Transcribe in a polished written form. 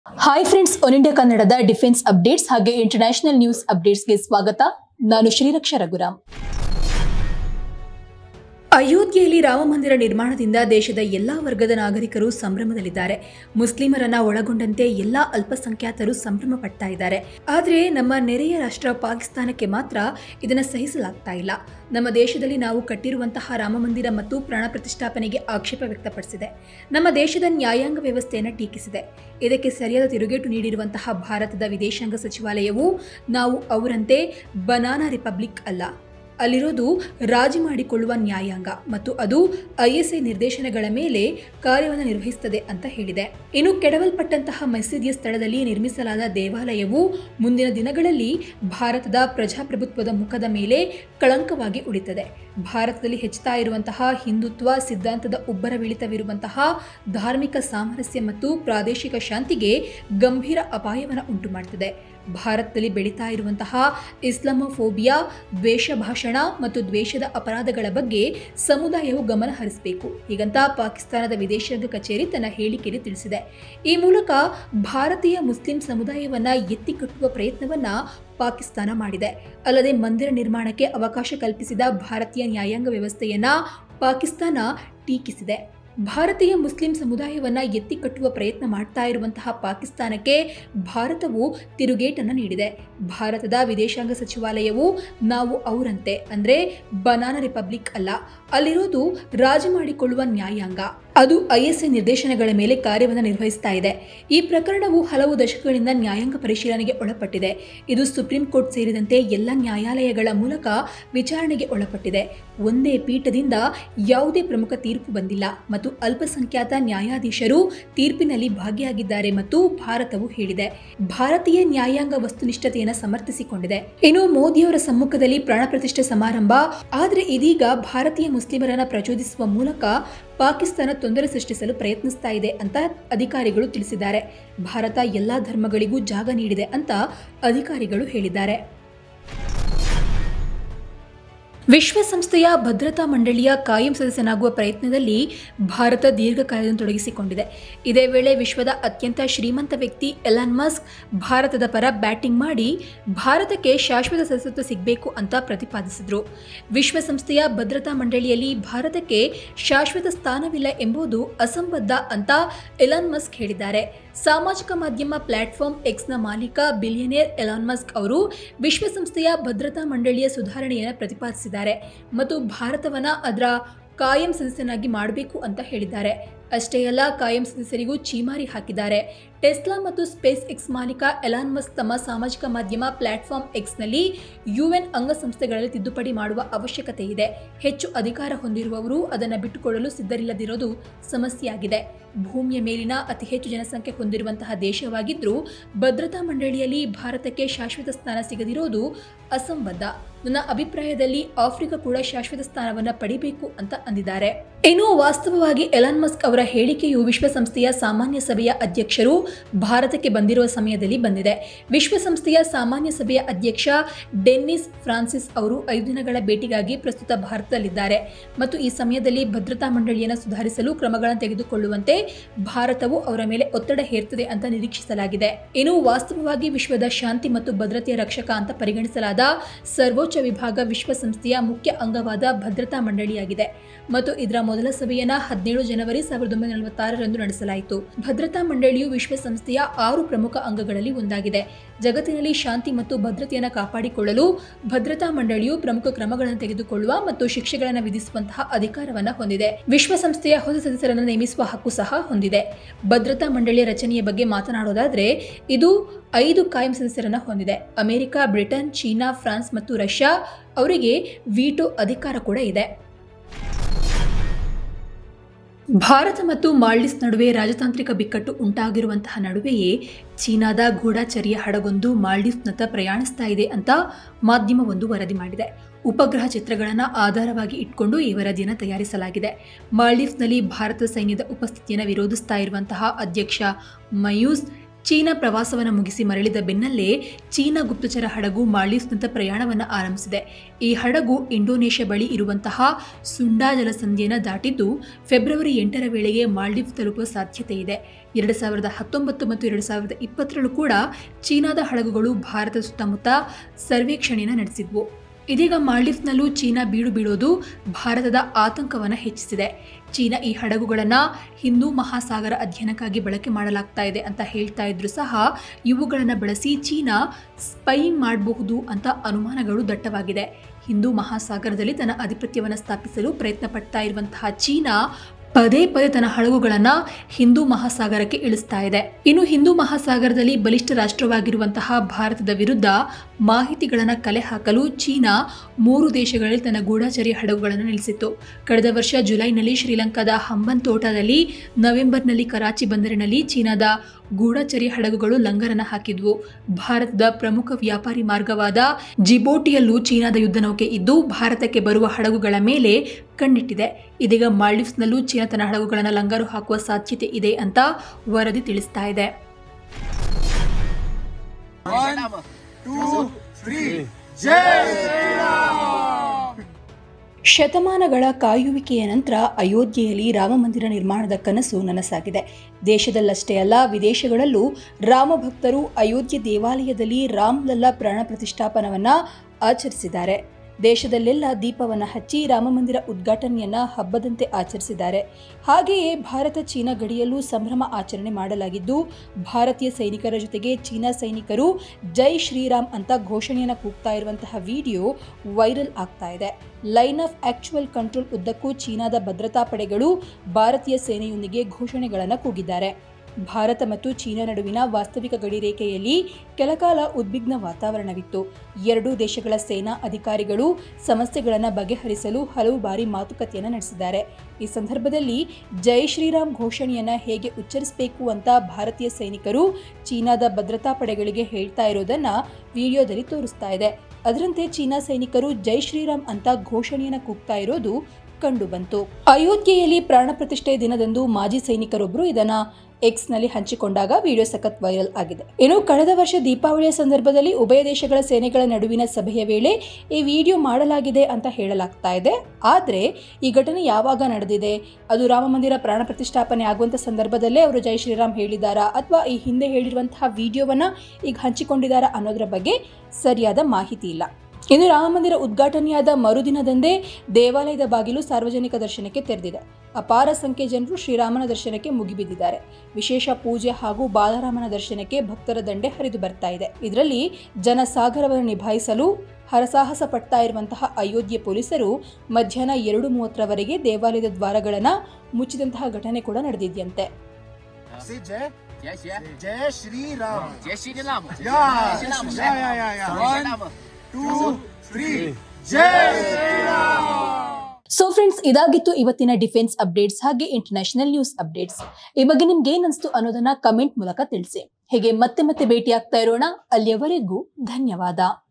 Hi friends, one India ಕನ್ನಡದ defence updates ಹಾಗೆ international news ಅಪ್ಡೇಟ್ಸ್ಗೆ ಸ್ವಾಗತ. ನಾನು ಶ್ರೀರಕ್ಷಾ ರಘುರಾಮ್. ಅಯೋಧ್ಯೆಯಲ್ಲಿ ರಾಮ ಮಂದಿರ ನಿರ್ಮಾಣದಿಂದ ದೇಶದ ಎಲ್ಲಾ ವರ್ಗದ ನಾಗರಿಕರು ಸಂಭ್ರಮದಲ್ಲಿದ್ದಾರೆ. ಮುಸ್ಲಿಮರನ್ನ ಒಳಗೊಂಡಂತೆ ಎಲ್ಲಾ ಅಲ್ಪಸಂಖ್ಯಾತರು ಸಂಭ್ರಮ ಪಡ್ತಾ ಇದ್ದಾರೆ. ಆದರೆ ನಮ್ಮ ನೆರೆಯ ರಾಷ್ಟ್ರ ಪಾಕಿಸ್ತಾನಕ್ಕೆ ಮಾತ್ರ ಇದನ್ನು ಸಹಿಸಲಾಗ್ತಾ ಇಲ್ಲ. ನಮ್ಮ ದೇಶದಲ್ಲಿ ನಾವು ಕಟ್ಟಿರುವಂತಹ ರಾಮ ಮಂದಿರ ಮತ್ತು ಪ್ರಾಣ ಪ್ರತಿಷ್ಠಾಪನೆಗೆ ಆಕ್ಷೇಪ ವ್ಯಕ್ತಪಡಿಸಿದೆ. ನಮ್ಮ ದೇಶದ ನ್ಯಾಯಾಂಗ ವ್ಯವಸ್ಥೆಯನ್ನು ಟೀಕಿಸಿದೆ. ಇದಕ್ಕೆ ಸರಿಯಾದ ತಿರುಗೇಟು ನೀಡಿರುವಂತಹ ಭಾರತದ ವಿದೇಶಾಂಗ ಸಚಿವಾಲಯವು ನಾವು ಅವರಂತೆ ಬನಾನಾ ರಿಪಬ್ಲಿಕ್ ಅಲ್ಲ, ಅಲ್ಲಿರೋದು ರಾಜಿ ಮಾಡಿಕೊಳ್ಳುವ ನ್ಯಾಯಾಂಗ ಮತ್ತು ಅದು ISI ನಿರ್ದೇಶನಗಳ ಮೇಲೆ ಕಾರ್ಯವನ್ನು ನಿರ್ವಹಿಸುತ್ತದೆ ಅಂತ ಹೇಳಿದೆ. ಇನ್ನು ಕೆಡವಲ್ಪಟ್ಟಂತಹ ಮಸೀದಿಯ ಸ್ಥಳದಲ್ಲಿ ನಿರ್ಮಿಸಲಾದ ದೇವಾಲಯವು ಮುಂದಿನ ದಿನಗಳಲ್ಲಿ ಭಾರತದ ಪ್ರಜಾಪ್ರಭುತ್ವದ ಮುಖದ ಮೇಲೆ ಕಳಂಕವಾಗಿ ಉಳಿತದೆ. ಭಾರತದಲ್ಲಿ ಹೆಚ್ಚುತ್ತಾ ಇರುವಂತಹ ಹಿಂದುತ್ವ ಸಿದ್ಧಾಂತದ ಉಬ್ಬರವಿಳಿತವಿರುವಂತಹ ಧಾರ್ಮಿಕ ಸಾಮರಸ್ಯ ಮತ್ತು ಪ್ರಾದೇಶಿಕ ಶಾಂತಿಗೆ ಗಂಭೀರ ಅಪಾಯವನ್ನು ಉಂಟು ಮಾಡುತ್ತದೆ. ಭಾರತದಲ್ಲಿ ಬೆಳೀತಾ ಇರುವಂತಹ ಇಸ್ಲಾಮೋಫೋಬಿಯಾ, ದ್ವೇಷ ಭಾಷಣ ಮತ್ತು ದ್ವೇಷದ ಅಪರಾಧಗಳ ಬಗ್ಗೆ ಸಮುದಾಯವು ಗಮನ ಹರಿಸಬೇಕು, ಹೀಗಂತ ಪಾಕಿಸ್ತಾನದ ವಿದೇಶಾಂಗ ಕಚೇರಿ ತನ್ನ ಹೇಳಿಕೆಯಲ್ಲಿ ತಿಳಿಸಿದೆ. ಈ ಮೂಲಕ ಭಾರತೀಯ ಮುಸ್ಲಿಂ ಸಮುದಾಯವನ್ನ ಎತ್ತಿಕಟ್ಟುವ ಪ್ರಯತ್ನವನ್ನ ಪಾಕಿಸ್ತಾನ ಮಾಡಿದೆ. ಅಲ್ಲದೆ ಮಂದಿರ ನಿರ್ಮಾಣಕ್ಕೆ ಅವಕಾಶ ಕಲ್ಪಿಸಿದ ಭಾರತೀಯ ನ್ಯಾಯಾಂಗ ವ್ಯವಸ್ಥೆಯನ್ನ ಪಾಕಿಸ್ತಾನ ಟೀಕಿಸಿದೆ. ಭಾರತೀಯ ಮುಸ್ಲಿಂ ಸಮುದಾಯವನ್ನ ಎತ್ತಿಕಟ್ಟುವ ಪ್ರಯತ್ನ ಮಾಡ್ತಾ ಇರುವಂತಹ ಪಾಕಿಸ್ತಾನಕ್ಕೆ ಭಾರತವು ತಿರುಗೇಟನ್ನು ನೀಡಿದೆ. ಭಾರತದ ವಿದೇಶಾಂಗ ಸಚಿವಾಲಯವು ನಾವು ಅವರಂತೆ ಅಂದ್ರೆ ಬನಾನಾ ರಿಪಬ್ಲಿಕ್ ಅಲ್ಲ, ಅಲ್ಲಿರೋದು ರಾಜಿ ಮಾಡಿಕೊಳ್ಳುವ ನ್ಯಾಯಾಂಗ, ಅದು ISI ನಿರ್ದೇಶನಗಳ ಮೇಲೆ ಕಾರ್ಯವನ್ನು ನಿರ್ವಹಿಸ್ತಾ ಇದೆ. ಈ ಪ್ರಕರಣವು ಹಲವು ದಶಕಗಳಿಂದ ನ್ಯಾಯಾಂಗ ಪರಿಶೀಲನೆಗೆ ಒಳಪಟ್ಟಿದೆ. ಇದು ಸುಪ್ರೀಂ ಕೋರ್ಟ್ ಸೇರಿದಂತೆ ಎಲ್ಲ ನ್ಯಾಯಾಲಯಗಳ ಮೂಲಕ ವಿಚಾರಣೆಗೆ ಒಳಪಟ್ಟಿದೆ. ಒಂದೇ ಪೀಠದಿಂದ ಯಾವುದೇ ಪ್ರಮುಖ ತೀರ್ಪು ಬಂದಿಲ್ಲ ಮತ್ತು ಅಲ್ಪಸಂಖ್ಯಾತ ನ್ಯಾಯಾಧೀಶರು ತೀರ್ಪಿನಲ್ಲಿ ಭಾಗಿಯಾಗಿದ್ದಾರೆ ಮತ್ತು ಭಾರತವು ಹೇಳಿದೆ. ಭಾರತೀಯ ನ್ಯಾಯಾಂಗ ವಸ್ತುನಿಷ್ಠತೆಯನ್ನು ಸಮರ್ಥಿಸಿಕೊಂಡಿದೆ. ಇನ್ನು ಮೋದಿಯವರ ಸಮ್ಮುಖದಲ್ಲಿ ಪ್ರಾಣ ಪ್ರತಿಷ್ಠೆ ಸಮಾರಂಭ. ಆದರೆ ಇದೀಗ ಭಾರತೀಯ ಮುಸ್ಲಿಮರನ್ನ ಪ್ರಚೋದಿಸುವ ಮೂಲಕ ಪಾಕಿಸ್ತಾನ ತೊಂದರೆ ಸೃಷ್ಟಿಸಲು ಪ್ರಯತ್ನಿಸ್ತಾ ಇದೆ ಅಂತ ಅಧಿಕಾರಿಗಳು ತಿಳಿಸಿದ್ದಾರೆ. ಭಾರತ ಎಲ್ಲಾ ಧರ್ಮಗಳಿಗೂ ಜಾಗ ನೀಡಿದೆ ಅಂತ ಅಧಿಕಾರಿಗಳು ಹೇಳಿದ್ದಾರೆ. ವಿಶ್ವಸಂಸ್ಥೆಯ ಭದ್ರತಾ ಮಂಡಳಿಯ ಕಾಯಂ ಸದಸ್ಯನಾಗುವ ಪ್ರಯತ್ನದಲ್ಲಿ ಭಾರತ ದೀರ್ಘಕಾಲದಿಂದ ತೊಡಗಿಸಿಕೊಂಡಿದೆ. ಇದೇ ವೇಳೆ ವಿಶ್ವದ ಅತ್ಯಂತ ಶ್ರೀಮಂತ ವ್ಯಕ್ತಿ ಎಲಾನ್ ಮಸ್ಕ್ ಭಾರತದ ಪರ ಬ್ಯಾಟಿಂಗ್ ಮಾಡಿ ಭಾರತಕ್ಕೆ ಶಾಶ್ವತ ಸದಸ್ಯತ್ವ ಸಿಗಬೇಕು ಅಂತ ಪ್ರತಿಪಾದಿಸಿದರು. ವಿಶ್ವಸಂಸ್ಥೆಯ ಭದ್ರತಾ ಮಂಡಳಿಯಲ್ಲಿ ಭಾರತಕ್ಕೆ ಶಾಶ್ವತ ಸ್ಥಾನವಿಲ್ಲ ಎಂಬುದು ಅಸಂಬದ್ಧ ಅಂತ ಎಲಾನ್ ಮಸ್ಕ್ ಹೇಳಿದ್ದಾರೆ. ಸಾಮಾಜಿಕ ಮಾಧ್ಯಮ ಪ್ಲಾಟ್ಫಾರ್ಮ್ ಎಕ್ಸ್ನ ಮಾಲೀಕ ಬಿಲಿಯನೇರ್ ಎಲಾನ್ ಮಸ್ಕ್ ಅವರು ವಿಶ್ವಸಂಸ್ಥೆಯ ಭದ್ರತಾ ಮಂಡಳಿಯ ಸುಧಾರಣೆಯನ್ನು ಪ್ರತಿಪಾದಿಸಿದ್ದಾರೆ ಮತ್ತು ಭಾರತವನ್ನ ಅದರ ಕಾಯಂ ಸದಸ್ಯನಾಗಿ ಮಾಡಬೇಕು ಅಂತ ಹೇಳಿದ್ದಾರೆ. ಅಷ್ಟೇ ಅಲ್ಲ, ಕಾಯಂ ಸದಸ್ಯರಿಗೂ ಛೀಮಾರಿ ಹಾಕಿದ್ದಾರೆ. ಟೆಸ್ಲಾ ಮತ್ತು ಸ್ಪೇಸ್ ಎಕ್ಸ್ ಮಾಲೀಕ ಎಲಾನ್ ಮಸ್ಕ್ ತಮ್ಮ ಸಾಮಾಜಿಕ ಮಾಧ್ಯಮ ಪ್ಲಾಟ್ಫಾರ್ಮ್ ಎಕ್ಸ್ನಲ್ಲಿ UN ಅಂಗಸಂಸ್ಥೆಗಳಲ್ಲಿ ತಿದ್ದುಪಡಿ ಮಾಡುವ ಅವಶ್ಯಕತೆ ಇದೆ. ಹೆಚ್ಚು ಅಧಿಕಾರ ಹೊಂದಿರುವವರು ಅದನ್ನು ಬಿಟ್ಟುಕೊಡಲು ಸಿದ್ಧರಿಲ್ಲದಿರೋದು ಸಮಸ್ಯೆಯಾಗಿದೆ. ಭೂಮಿಯ ಮೇಲಿನ ಅತಿ ಹೆಚ್ಚು ಜನಸಂಖ್ಯೆ ಹೊಂದಿರುವಂತಹ ದೇಶವಾಗಿದ್ದರೂ ಭದ್ರತಾ ಮಂಡಳಿಯಲ್ಲಿ ಭಾರತಕ್ಕೆ ಶಾಶ್ವತ ಸ್ಥಾನ ಸಿಗದಿರೋದು ಅಸಂಬದ್ಧ. ನನ್ನ ಅಭಿಪ್ರಾಯದಲ್ಲಿ ಆಫ್ರಿಕಾ ಕೂಡ ಶಾಶ್ವತ ಸ್ಥಾನವನ್ನು ಪಡಿಬೇಕು ಅಂತ ಅಂದಿದ್ದಾರೆ. ಇನ್ನು ವಾಸ್ತವವಾಗಿ ಎಲಾನ್ ಮಸ್ಕ್ ಅವರ ಹೇಳಿಕೆಯು ವಿಶ್ವಸಂಸ್ಥೆಯ ಸಾಮಾನ್ಯ ಸಭೆಯ ಅಧ್ಯಕ್ಷರು ಭಾರತಕ್ಕೆ ಬಂದಿರುವ ಸಮಯದಲ್ಲಿ ಬಂದಿದೆ. ವಿಶ್ವಸಂಸ್ಥೆಯ ಸಾಮಾನ್ಯ ಸಭೆಯ ಅಧ್ಯಕ್ಷ ಡೆನ್ನಿಸ್ ಫ್ರಾನ್ಸಿಸ್ ಅವರು 5 ದಿನಗಳ ಭೇಟಿಗಾಗಿ ಪ್ರಸ್ತುತ ಭಾರತದಲ್ಲಿದ್ದಾರೆ ಮತ್ತು ಈ ಸಮಯದಲ್ಲಿ ಭದ್ರತಾ ಮಂಡಳಿಯನ್ನು ಸುಧಾರಿಸಲು ಕ್ರಮಗಳನ್ನು ತೆಗೆದುಕೊಳ್ಳುವಂತೆ ಭಾರತವು ಅವರ ಮೇಲೆ ಒತ್ತಡ ಹೇರ್ತದೆ ಅಂತ ನಿರೀಕ್ಷಿಸಲಾಗಿದೆ. ಇನ್ನು ವಾಸ್ತವವಾಗಿ ವಿಶ್ವದ ಶಾಂತಿ ಮತ್ತು ಭದ್ರತೆಯ ರಕ್ಷಕ ಅಂತ ಪರಿಗಣಿಸಲಾದ ಸರ್ವೋಚ್ಚ ವಿಭಾಗ ವಿಶ್ವಸಂಸ್ಥೆಯ ಮುಖ್ಯ ಅಂಗವಾದ ಭದ್ರತಾ ಮಂಡಳಿಯಾಗಿದೆ ಮತ್ತು ಇದರ ಮೊದಲ ಸಭೆಯನ್ನು 17 ಜನವರಿ 1946ರಂದು ನಡೆಸಲಾಯಿತು. ಭದ್ರತಾ ಮಂಡಳಿಯು ವಿಶ್ವಸಂಸ್ಥೆಯ 6 ಪ್ರಮುಖ ಅಂಗಗಳಲ್ಲಿ ಒಂದಾಗಿದೆ. ಜಗತ್ತಿನಲ್ಲಿ ಶಾಂತಿ ಮತ್ತು ಭದ್ರತೆಯನ್ನು ಕಾಪಾಡಿಕೊಳ್ಳಲು ಭದ್ರತಾ ಮಂಡಳಿಯು ಪ್ರಮುಖ ಕ್ರಮಗಳನ್ನು ತೆಗೆದುಕೊಳ್ಳುವ ಮತ್ತು ಶಿಕ್ಷೆಗಳನ್ನು ವಿಧಿಸುವಂತಹ ಅಧಿಕಾರವನ್ನು ಹೊಂದಿದೆ. ವಿಶ್ವಸಂಸ್ಥೆಯ ಹೊಸ ಸದಸ್ಯರನ್ನು ನೇಮಿಸುವ ಹಕ್ಕು ಸಹ ಹೊಂದಿದೆ. ಭದ್ರತಾ ಮಂಡಳಿಯ ರಚನೆಯ ಬಗ್ಗೆ ಮಾತನಾಡೋದಾದ್ರೆ ಇದು 5 ಕಾಯಂ ಸದಸ್ಯರನ್ನು ಹೊಂದಿದೆ. ಅಮೆರಿಕ, ಬ್ರಿಟನ್, ಚೀನಾ, ಫ್ರಾನ್ಸ್ ಮತ್ತು ರಷ್ಯಾ ಅವರಿಗೆ ವೀಟೋ ಅಧಿಕಾರ ಕೂಡ ಇದೆ. ಭಾರತ ಮತ್ತು ಮಾಲ್ಡೀವ್ಸ್ ನಡುವೆ ರಾಜತಾಂತ್ರಿಕ ಬಿಕ್ಕಟ್ಟು ಉಂಟಾಗಿರುವಂತಹ ನಡುವೆಯೇ ಚೀನಾದ ಗೂಢಚರ್ಯ ಹಡಗೊಂದು ಮಾಲ್ಡೀವ್ಸ್ನತ್ತ ಪ್ರಯಾಣಿಸ್ತಾ ಇದೆ ಅಂತ ಮಾಧ್ಯಮವೊಂದು ವರದಿ ಮಾಡಿದೆ. ಉಪಗ್ರಹ ಚಿತ್ರಗಳನ್ನು ಆಧಾರವಾಗಿ ಇಟ್ಕೊಂಡು ಈ ವರದಿಯನ್ನು ತಯಾರಿಸಲಾಗಿದೆ. ಮಾಲ್ಡೀವ್ಸ್ನಲ್ಲಿ ಭಾರತ ಸೈನ್ಯದ ಉಪಸ್ಥಿತಿಯನ್ನು ವಿರೋಧಿಸ್ತಾ ಇರುವಂತಹ ಅಧ್ಯಕ್ಷ ಮಯೂಸ್ ಚೀನಾ ಪ್ರವಾಸವನ್ನು ಮುಗಿಸಿ ಮರಳಿದ ಬೆನ್ನಲ್ಲೇ ಚೀನಾ ಗುಪ್ತಚರ ಹಡಗು ಮಾಲ್ಡೀವ್ಸ್ನತ್ತ ಪ್ರಯಾಣವನ್ನು ಆರಂಭಿಸಿದೆ. ಈ ಹಡಗು ಇಂಡೋನೇಷ್ಯಾ ಬಳಿ ಇರುವಂತಹ ಸುಂಡಾ ಜಲಸಂಧಿಯನ್ನು ದಾಟಿದ್ದು ಫೆಬ್ರವರಿ 8ರ ವೇಳೆಗೆ ಮಾಲ್ಡೀವ್ಸ್ ತಲುಪುವ ಸಾಧ್ಯತೆ ಇದೆ. 2019 ಮತ್ತು 2020 ಕೂಡ ಚೀನಾದ ಹಡಗುಗಳು ಭಾರತದ ಸುತ್ತಮುತ್ತ ಸರ್ವೇಕ್ಷಣೆಯನ್ನು ನಡೆಸಿದ್ವು. ಇದೀಗ ಮಾಲ್ಡೀವ್ಸ್ನಲ್ಲೂ ಚೀನಾ ಬೀಡು ಬೀಳೋದು ಭಾರತದ ಆತಂಕವನ್ನು ಹೆಚ್ಚಿಸಿದೆ. ಚೀನಾ ಈ ಹಡಗುಗಳನ್ನು ಹಿಂದೂ ಮಹಾಸಾಗರ ಅಧ್ಯಯನಕ್ಕಾಗಿ ಬಳಕೆ ಮಾಡಲಾಗ್ತಾ ಇದೆ ಅಂತ ಹೇಳ್ತಾ ಇದ್ರು ಸಹ ಇವುಗಳನ್ನು ಬಳಸಿ ಚೀನಾ ಸ್ಪೈಯಿಂಗ್ ಮಾಡಬಹುದು ಅಂತ ಅನುಮಾನಗಳು ದಟ್ಟವಾಗಿದೆ. ಹಿಂದೂ ಮಹಾಸಾಗರದಲ್ಲಿ ತನ್ನ ಆಧಿಪತ್ಯವನ್ನು ಸ್ಥಾಪಿಸಲು ಪ್ರಯತ್ನ ಪಡ್ತಾ ಇರುವಂತಹ ಚೀನಾ ಪದೇ ಪದೇ ತನ್ನ ಹಡಗುಗಳನ್ನು ಹಿಂದೂ ಮಹಾಸಾಗರಕ್ಕೆ ಇಳಿಸ್ತಾ ಇದೆ. ಇನ್ನು ಹಿಂದೂ ಮಹಾಸಾಗರದಲ್ಲಿ ಬಲಿಷ್ಠ ರಾಷ್ಟ್ರವಾಗಿರುವಂತಹ ಭಾರತದ ವಿರುದ್ಧ ಮಾಹಿತಿಗಳನ್ನು ಕಲೆ ಹಾಕಲು ಚೀನಾ 3 ದೇಶಗಳಲ್ಲಿ ತನ್ನ ಗೂಢಚರ್ಯ ಹಡಗುಗಳನ್ನು ನಿಲ್ಲಿಸಿತ್ತು. ಕಳೆದ ವರ್ಷ ಜುಲೈನಲ್ಲಿ ಶ್ರೀಲಂಕಾದ ಹಂಬಂತೋಟದಲ್ಲಿ, ನವೆಂಬರ್ನಲ್ಲಿ ಕರಾಚಿ ಬಂದರಿನಲ್ಲಿ ಚೀನಾದ ಗೂಢಚರ್ಯ ಹಡಗುಗಳು ಲಂಗರನ್ನು ಹಾಕಿದ್ವು. ಭಾರತದ ಪ್ರಮುಖ ವ್ಯಾಪಾರಿ ಮಾರ್ಗವಾದ ಜಿಬೋಟಿಯಲ್ಲೂ ಚೀನಾದ ಯುದ್ಧ ನೌಕೆ ಇದ್ದು ಭಾರತಕ್ಕೆ ಬರುವ ಹಡಗುಗಳ ಮೇಲೆ ಕಣ್ಣಿಟ್ಟಿದೆ. ಇದೀಗ ಮಾಲ್ಡೀವ್ಸ್ನಲ್ಲೂ ಚೀನಾ ತನ್ನ ಹಡಗುಗಳನ್ನು ಲಂಗರು ಹಾಕುವ ಸಾಧ್ಯತೆ ಇದೆ ಅಂತ ವರದಿ ತಿಳಿಸ್ತಾ ಇದೆ. 1, 2, 3 ಜೈ ಶ್ರೀರಾಮ್. ಶತಮಾನಗಳ ಕಾಯುವಿಕೆಯ ನಂತರ ಅಯೋಧ್ಯೆಯಲ್ಲಿ ರಾಮ ಮಂದಿರ ನಿರ್ಮಾಣದ ಕನಸು ನನಸಾಗಿದೆ. ದೇಶದಲ್ಲಷ್ಟೇ ಅಲ್ಲ, ವಿದೇಶಗಳಲ್ಲೂ ರಾಮ ಭಕ್ತರು ಅಯೋಧ್ಯೆ ದೇವಾಲಯದಲ್ಲಿ ರಾಮ್ಲಲ್ಲಾ ಪ್ರಾಣ ಪ್ರತಿಷ್ಠಾಪನವನ್ನು ಆಚರಿಸಿದ್ದಾರೆ. ದೇಶದಲ್ಲೆಲ್ಲ ದೀಪವನ್ನು ಹಚ್ಚಿ ರಾಮ ಮಂದಿರ ಉದ್ಘಾಟನೆಯನ್ನ ಹಬ್ಬದಂತೆ ಆಚರಿಸಿದ್ದಾರೆ. ಹಾಗೆಯೇ ಭಾರತ ಚೀನಾ ಗಡಿಯಲ್ಲೂ ಸಂಭ್ರಮ ಆಚರಣೆ ಮಾಡಲಾಗಿದ್ದು, ಭಾರತೀಯ ಸೈನಿಕರ ಜೊತೆಗೆ ಚೀನಾ ಸೈನಿಕರು ಜೈ ಶ್ರೀರಾಮ್ ಅಂತ ಘೋಷಣೆಯನ್ನು ಕೂಗ್ತಾ ಇರುವಂತಹ ವಿಡಿಯೋ ವೈರಲ್ ಆಗ್ತಾ ಇದೆ. ಲೈನ್ ಆಫ್ ಆಕ್ಚುಯಲ್ ಕಂಟ್ರೋಲ್ ಉದ್ದಕ್ಕೂ ಚೀನಾದ ಭದ್ರತಾ ಪಡೆಗಳು ಭಾರತೀಯ ಸೇನೆಯೊಂದಿಗೆ ಘೋಷಣೆಗಳನ್ನು ಕೂಗಿದ್ದಾರೆ. ಭಾರತ ಮತ್ತು ಚೀನಾ ನಡುವಿನ ವಾಸ್ತವಿಕ ಗಡಿ ರೇಖೆಯಲ್ಲಿ ಕೆಲಕಾಲ ಉದ್ವಿಗ್ನ ವಾತಾವರಣವಿತ್ತು. ಎರಡೂ ದೇಶಗಳ ಸೇನಾ ಅಧಿಕಾರಿಗಳು ಸಮಸ್ಯೆಗಳನ್ನು ಬಗೆಹರಿಸಲು ಹಲವು ಬಾರಿ ಮಾತುಕತೆಯನ್ನು ನಡೆಸಿದ್ದಾರೆ. ಈ ಸಂದರ್ಭದಲ್ಲಿ ಜೈ ಶ್ರೀರಾಮ್ ಘೋಷಣೆಯನ್ನು ಹೇಗೆ ಉಚ್ಚರಿಸಬೇಕು ಅಂತ ಭಾರತೀಯ ಸೈನಿಕರು ಚೀನಾದ ಭದ್ರತಾ ಪಡೆಗಳಿಗೆ ಹೇಳ್ತಾ ಇರೋದನ್ನ ವಿಡಿಯೋದಲ್ಲಿ ತೋರಿಸ್ತಾ ಇದೆ. ಅದರಂತೆ ಚೀನಾ ಸೈನಿಕರು ಜೈ ಶ್ರೀರಾಮ್ ಅಂತ ಘೋಷಣೆಯನ್ನು ಕೂಗ್ತಾ ಇರೋದು ಕಂಡು ಬಂತು. ಅಯೋಧ್ಯೆಯಲ್ಲಿ ಪ್ರಾಣ ಪ್ರತಿಷ್ಠೆ ದಿನದಂದು ಮಾಜಿ ಸೈನಿಕರೊಬ್ಬರು ಇದನ್ನ ಎಕ್ಸ್ನಲ್ಲಿ ಹಂಚಿಕೊಂಡಾಗ ವಿಡಿಯೋ ಸಖತ್ ವೈರಲ್ ಆಗಿದೆ. ಇನ್ನು ಕಳೆದ ವರ್ಷ ದೀಪಾವಳಿಯ ಸಂದರ್ಭದಲ್ಲಿ ಉಭಯ ದೇಶಗಳ ಸೇನೆಗಳ ನಡುವಿನ ಸಭೆಯ ವೇಳೆ ಈ ವಿಡಿಯೋ ಮಾಡಲಾಗಿದೆ ಅಂತ ಹೇಳಲಾಗ್ತಾ ಇದೆ. ಆದರೆ ಈ ಘಟನೆ ಯಾವಾಗ ನಡೆದಿದೆ, ಅದು ರಾಮ ಮಂದಿರ ಪ್ರಾಣ ಪ್ರತಿಷ್ಠಾಪನೆ ಆಗುವಂತ ಸಂದರ್ಭದಲ್ಲೇ ಅವರು ಜೈ ಶ್ರೀರಾಮ್ ಹೇಳಿದಾರಾ ಅಥವಾ ಈ ಹಿಂದೆ ಹೇಳಿರುವಂತಹ ವಿಡಿಯೋವನ್ನ ಈಗ ಹಂಚಿಕೊಂಡಿದ್ದಾರಾ ಅನ್ನೋದರ ಬಗ್ಗೆ ಸರಿಯಾದ ಮಾಹಿತಿ ಇಲ್ಲ. ಇನ್ನು ರಾಮ ಮಂದಿರ ಉದ್ಘಾಟನೆಯಾದ ಮರುದಿನದಂದೇ ದೇವಾಲಯದ ಬಾಗಿಲು ಸಾರ್ವಜನಿಕ ದರ್ಶನಕ್ಕೆ ತೆರೆದಿದೆ. ಅಪಾರ ಸಂಖ್ಯೆ ಜನರು ಶ್ರೀರಾಮನ ದರ್ಶನಕ್ಕೆ ಮುಗಿಬಿದ್ದಿದ್ದಾರೆ. ವಿಶೇಷ ಪೂಜೆ ಹಾಗೂ ಬಾಲರಾಮನ ದರ್ಶನಕ್ಕೆ ಭಕ್ತರ ದಂಡೆ ಹರಿದು ಬರ್ತಾ ಇದೆ. ಇದರಲ್ಲಿ ಜನಸಾಗರವನ್ನು ನಿಭಾಯಿಸಲು ಹರಸಾಹಸ ಪಡ್ತಾ ಇರುವಂತಹ ಅಯೋಧ್ಯೆ ಪೊಲೀಸರು ಮಧ್ಯಾಹ್ನ 2:30ರವರೆಗೆ ದೇವಾಲಯದ ದ್ವಾರಗಳನ್ನು ಮುಚ್ಚಿದಂತಹ ಘಟನೆ ಕೂಡ ನಡೆದಿದೆಯಂತೆ. ಸೊ ಫ್ರೆಂಡ್ಸ್, ಇದಾಗಿತ್ತು ಇವತ್ತಿನ ಡಿಫೆನ್ಸ್ ಅಪ್ಡೇಟ್ಸ್ ಹಾಗೆ ಇಂಟರ್ನ್ಯಾಷನಲ್ ನ್ಯೂಸ್ ಅಪ್ಡೇಟ್ಸ್. ಈ ಬಗ್ಗೆ ನಿಮ್ಗೆ ಏನಿಸ್ತು ಅನ್ನೋದನ್ನ ಕಮೆಂಟ್ ಮೂಲಕ ತಿಳಿಸಿ. ಹೇಗೆ ಮತ್ತೆ ಭೇಟಿ ಆಗ್ತಾ ಇರೋಣ. ಅಲ್ಲಿಯವರೆಗೂ ಧನ್ಯವಾದ.